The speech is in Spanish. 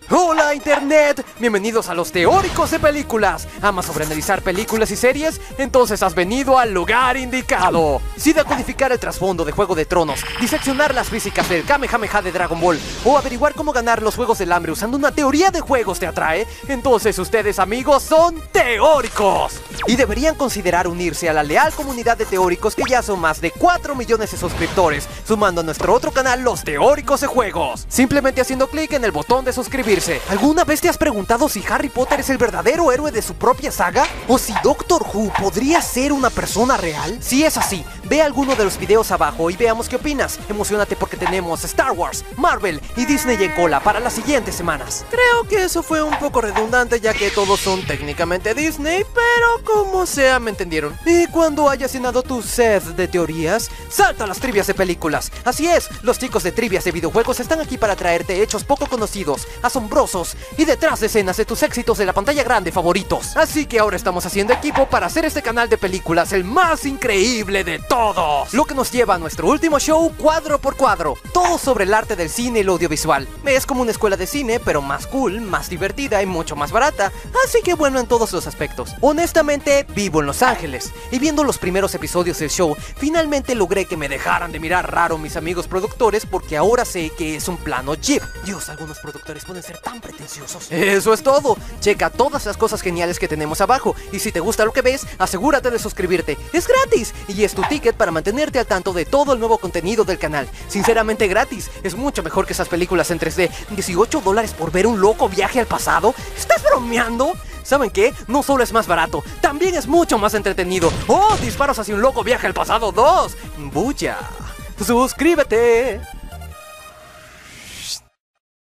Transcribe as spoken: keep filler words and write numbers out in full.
Hola Internet, bienvenidos a los teóricos de películas. ¿Amas sobreanalizar películas y series? Entonces has venido al lugar indicado. Si decodificar el trasfondo de Juego de Tronos, diseccionar las físicas del Kamehameha de Dragon Ball o averiguar cómo ganar los Juegos del Hambre usando una teoría de juegos te atrae, entonces ustedes, amigos, son teóricos. Y deberían considerar unirse a la leal comunidad de teóricos que ya son más de cuatro millones de suscriptores, sumando a nuestro otro canal, Los Teóricos de Juegos. Simplemente haciendo clic en el botón de suscribirse. ¿Alguna vez te has preguntado si Harry Potter es el verdadero héroe de su propia saga? ¿O si Doctor Who podría ser una persona real? Si es así, ve alguno de los videos abajo y veamos qué opinas. Emocionate porque tenemos Star Wars, Marvel y Disney en cola para las siguientes semanas. Creo que eso fue un poco redundante ya que todos son técnicamente Disney, pero como sea me entendieron. Y cuando hayas llenado tu set de teorías, salta a las trivias de películas. Así es, los chicos de trivias de videojuegos están aquí para traerte hechos poco conocidos, asombrosos y detrás de escenas de tus éxitos de la pantalla grande favoritos. Así que ahora estamos haciendo equipo para hacer este canal de películas el más increíble de todos. Lo que nos lleva a nuestro último show, Cuadro por Cuadro. Todo sobre el arte del cine y lo audiovisual. Es como una escuela de cine, pero más cool, más divertida y mucho más barata. Así que bueno en todos los aspectos. Honestamente, vivo en Los Ángeles. Y viendo los primeros episodios del show, finalmente logré que me dejaran de mirar raro mis amigos productores porque ahora sé que es un plano Jeep. Dios, algunos productores pueden ser tan pretenciosos. Eso es todo. Checa todas las cosas geniales que tenemos abajo. Y si te gusta lo que ves, asegúrate de suscribirte. Es gratis. Y es tu ticket para mantenerte al tanto de todo el nuevo contenido del canal. Sinceramente gratis. Es mucho mejor que esas películas en tres D. dieciocho dólares por ver un loco viaje al pasado. ¿Estás bromeando? ¿Saben qué? No solo es más barato, también es mucho más entretenido. ¡Oh! Disparos hacia un loco viaje al pasado dos. ¡Bulla! ¡Suscríbete!